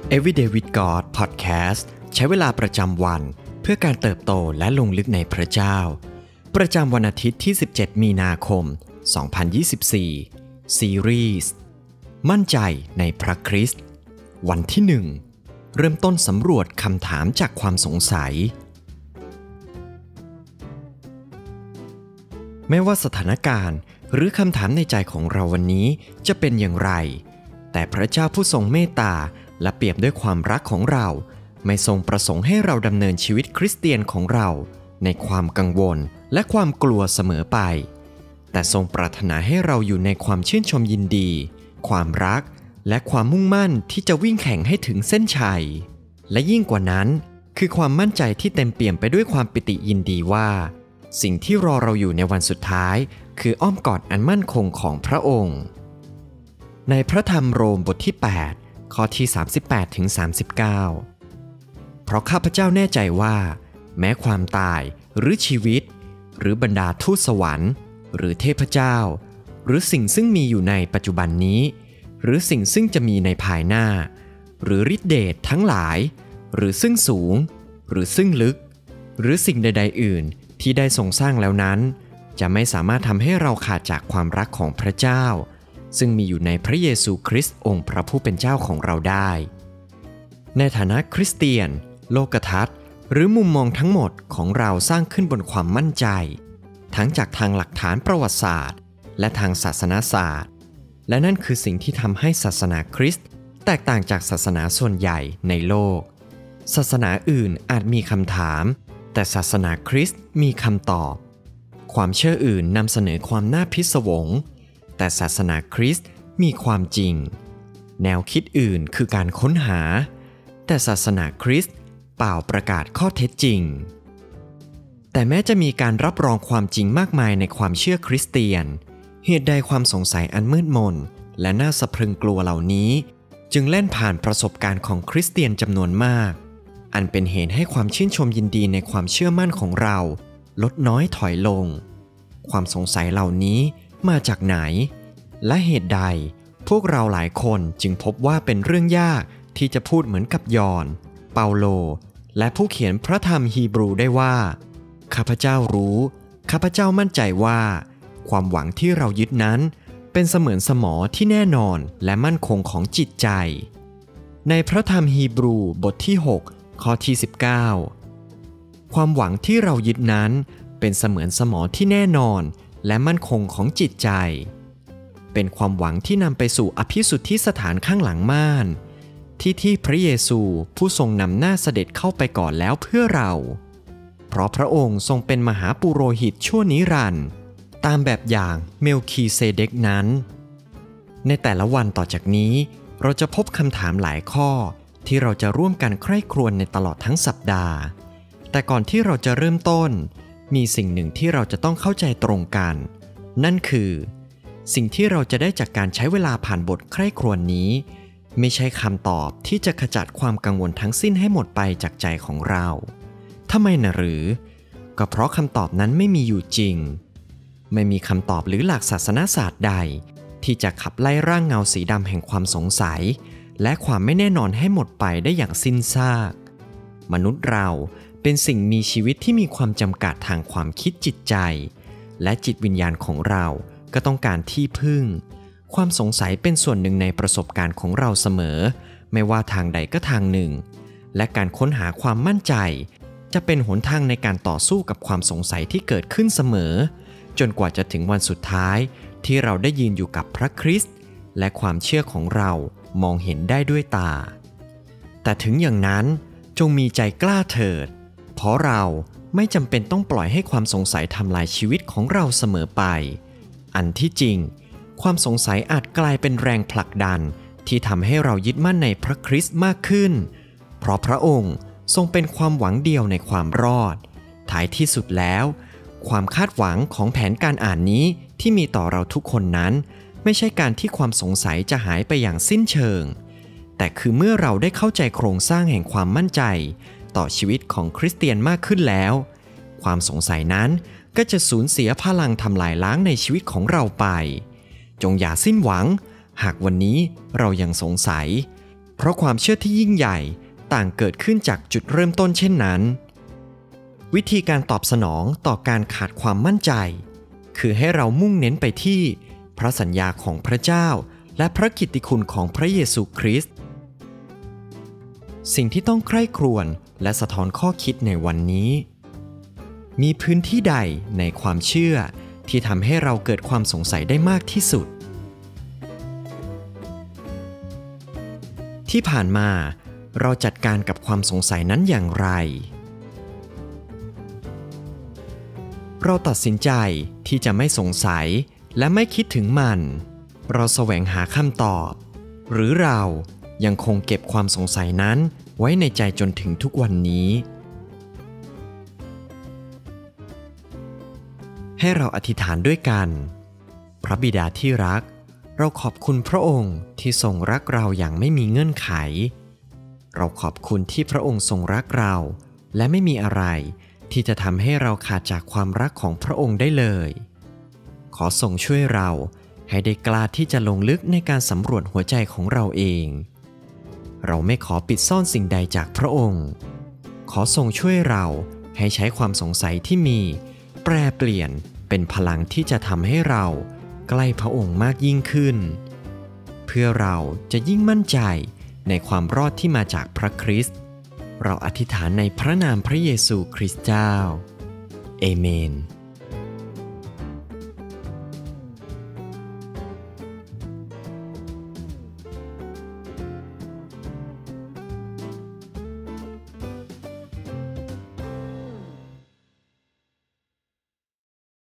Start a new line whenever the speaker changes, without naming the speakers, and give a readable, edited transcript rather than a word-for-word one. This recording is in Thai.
Everyday with God Podcast ใช้เวลาประจำวันเพื่อการเติบโตและลงลึกในพระเจ้าประจำวันอาทิตย์ที่17มีนาคม2024ซีรีส์มั่นใจในพระคริสต์วันที่1เริ่มต้นสำรวจคำถามจากความสงสัยไม่ว่าสถานการณ์หรือคำถามในใจของเราวันนี้จะเป็นอย่างไรแต่พระเจ้าผู้ทรงเมตตาและเปี่ยมด้วยความรักของเราไม่ทรงประสงค์ให้เราดำเนินชีวิตคริสเตียนของเราในความกังวลและความกลัวเสมอไปแต่ทรงปรารถนาให้เราอยู่ในความชื่นชมยินดีความรักและความมุ่งมั่นที่จะวิ่งแข่งให้ถึงเส้นชัยและยิ่งกว่านั้นคือความมั่นใจที่เต็มเปี่ยมไปด้วยความปิติยินดีว่าสิ่งที่รอเราอยู่ในวันสุดท้ายคืออ้อมกอดอันมั่นคงของพระองค์ในพระธรรมโรมบทที่8ข้อที่38ถึง39เพราะข้าพเจ้าแน่ใจว่าแม้ความตายหรือชีวิตหรือบรรดาทูตสวรรค์หรือเทพเจ้าหรือสิ่งซึ่งมีอยู่ในปัจจุบันนี้หรือสิ่งซึ่งจะมีในภายหน้าหรือฤทธิเดชทั้งหลายหรือซึ่งสูงหรือซึ่งลึกหรือสิ่งใดๆอื่นที่ได้ทรงสร้างแล้วนั้นจะไม่สามารถทำให้เราขาดจากความรักของพระเจ้าซึ่งมีอยู่ในพระเยซูคริสต์องค์พระผู้เป็นเจ้าของเราได้ในฐานะคริสเตียนโลกทัศน์หรือมุมมองทั้งหมดของเราสร้างขึ้นบนความมั่นใจทั้งจากทางหลักฐานประวัติศาสตร์และทางศาสนศาสตร์และนั่นคือสิ่งที่ทำให้ศาสนาคริสต์แตกต่างจากศาสนาส่วนใหญ่ในโลกศาสนาอื่นอาจมีคำถามแต่ศาสนาคริสต์มีคำตอบความเชื่ออื่นนำเสนอความน่าพิศวงแต่ศาสนาคริสต์มีความจริงแนวคิดอื่นคือการค้นหาแต่ศาสนาคริสต์เปล่าประกาศข้อเท็จจริงแต่แม้จะมีการรับรองความจริงมากมายในความเชื่อคริสเตียนเหตุใดความสงสัยอันมืดมนและน่าสะพรึงกลัวเหล่านี้จึงแล่นผ่านประสบการณ์ของคริสเตียนจำนวนมากอันเป็นเหตุให้ความชื่นชมยินดีในความเชื่อมั่นของเราลดน้อยถอยลงความสงสัยเหล่านี้มาจากไหนและเหตุใดพวกเราหลายคนจึงพบว่าเป็นเรื่องยากที่จะพูดเหมือนกับยอห์นเปาโลและผู้เขียนพระธรรมฮีบรูได้ว่าข้าพเจ้ารู้ข้าพเจ้ามั่นใจว่าความหวังที่เรายึดนั้นเป็นเสมือนสมอที่แน่นอนและมั่นคงของจิตใจในพระธรรมฮีบรูบทที่6ข้อที่19ความหวังที่เรายึดนั้นเป็นเสมือนสมอที่แน่นอนและมั่นคงของจิตใจเป็นความหวังที่นำไปสู่อภิสุทธิสถานข้างหลังม่านที่พระเยซูผู้ทรงนำหน้าเสด็จเข้าไปก่อนแล้วเพื่อเราเพราะพระองค์ทรงเป็นมหาปุโรหิตชั่วนิรันดร์ตามแบบอย่างเมลคีเซเดกนั้นในแต่ละวันต่อจากนี้เราจะพบคำถามหลายข้อที่เราจะร่วมกันใคร่ครวญในตลอดทั้งสัปดาห์แต่ก่อนที่เราจะเริ่มต้นมีสิ่งหนึ่งที่เราจะต้องเข้าใจตรงกันนั่นคือสิ่งที่เราจะได้จากการใช้เวลาผ่านบทใคร่ครวญนี้ไม่ใช่คำตอบที่จะขจัดความกังวลทั้งสิ้นให้หมดไปจากใจของเราทำไมนะหรือก็เพราะคำตอบนั้นไม่มีอยู่จริงไม่มีคำตอบหรือหลักศาสนศาสตร์ใดที่จะขับไล่ร่างเงาสีดำแห่งความสงสัยและความไม่แน่นอนให้หมดไปได้อย่างสิ้นซากมนุษย์เราเป็นสิ่งมีชีวิตที่มีความจำกัดทางความคิดจิตใจและจิตวิญญาณของเราก็ต้องการที่พึ่งความสงสัยเป็นส่วนหนึ่งในประสบการณ์ของเราเสมอไม่ว่าทางใดก็ทางหนึ่งและการค้นหาความมั่นใจจะเป็นหนทางในการต่อสู้กับความสงสัยที่เกิดขึ้นเสมอจนกว่าจะถึงวันสุดท้ายที่เราได้ยืนอยู่กับพระคริสต์และความเชื่อของเรามองเห็นได้ด้วยตาแต่ถึงอย่างนั้นจงมีใจกล้าเถิดเพราะเราไม่จำเป็นต้องปล่อยให้ความสงสัยทำลายชีวิตของเราเสมอไปอันที่จริงความสงสัยอาจกลายเป็นแรงผลักดันที่ทำให้เรายึดมั่นในพระคริสต์มากขึ้นเพราะพระองค์ทรงเป็นความหวังเดียวในความรอดท้ายที่สุดแล้วความคาดหวังของแผนการอ่านนี้ที่มีต่อเราทุกคนนั้นไม่ใช่การที่ความสงสัยจะหายไปอย่างสิ้นเชิงแต่คือเมื่อเราได้เข้าใจโครงสร้างแห่งความมั่นใจต่อชีวิตของคริสเตียนมากขึ้นแล้วความสงสัยนั้นก็จะสูญเสียพลังทำลายล้างในชีวิตของเราไปจงอย่าสิ้นหวังหากวันนี้เรายังสงสัยเพราะความเชื่อที่ยิ่งใหญ่ต่างเกิดขึ้นจากจุดเริ่มต้นเช่นนั้นวิธีการตอบสนองต่อการขาดความมั่นใจคือให้เรามุ่งเน้นไปที่พระสัญญาของพระเจ้าและพระกิตติคุณของพระเยซูคริสต์สิ่งที่ต้องใคร่ครวญและสะท้อนข้อคิดในวันนี้มีพื้นที่ใดในความเชื่อที่ทำให้เราเกิดความสงสัยได้มากที่สุดที่ผ่านมาเราจัดการกับความสงสัยนั้นอย่างไรเราตัดสินใจที่จะไม่สงสัยและไม่คิดถึงมันเราแสวงหาคำตอบหรือเรายังคงเก็บความสงสัยนั้นไว้ในใจจนถึงทุกวันนี้ให้เราอธิษฐานด้วยกันพระบิดาที่รักเราขอบคุณพระองค์ที่ทรงรักเราอย่างไม่มีเงื่อนไขเราขอบคุณที่พระองค์ทรงรักเราและไม่มีอะไรที่จะทำให้เราขาดจากความรักของพระองค์ได้เลยขอทรงช่วยเราให้ได้กล้าที่จะลงลึกในการสำรวจหัวใจของเราเองเราไม่ขอปิดซ่อนสิ่งใดจากพระองค์ขอทรงช่วยเราให้ใช้ความสงสัยที่มีแปรเปลี่ยนเป็นพลังที่จะทำให้เราใกล้พระองค์มากยิ่งขึ้นเพื่อเราจะยิ่งมั่นใจในความรอดที่มาจากพระคริสต์เราอธิษฐานในพระนามพระเยซูคริสต์เจ้าเอเมน